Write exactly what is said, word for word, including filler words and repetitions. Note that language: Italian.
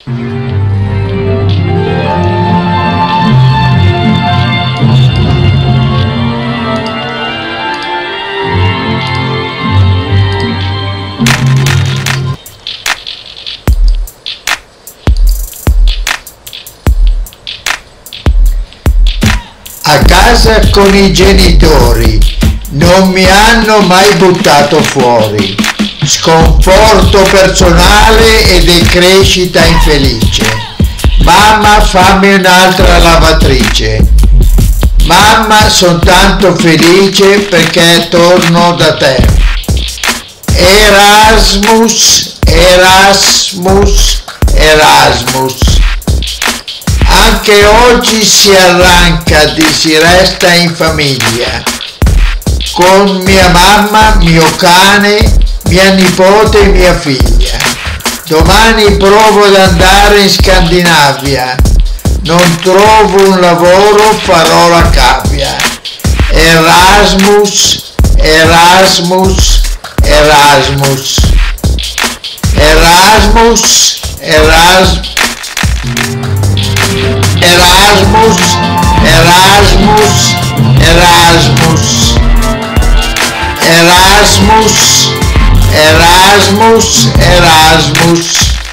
A casa con i genitori non mi hanno mai buttato fuori. Sconforto personale e decrescita infelice. Mamma, fammi un'altra lavatrice. Mamma, sono tanto felice perché torno da te. Erasmus, Erasmus, Erasmus. Anche oggi si arranca e si resta in famiglia, con mia mamma, mio cane, mia nipote e mia figlia. Domani provo ad andare in Scandinavia, non trovo un lavoro, farò la cavia. Erasmus, Erasmus, Erasmus. Erasmus, Erasmus. Erasmus, Erasmus, Erasmus, Erasmus, Erasmus, Erasmus.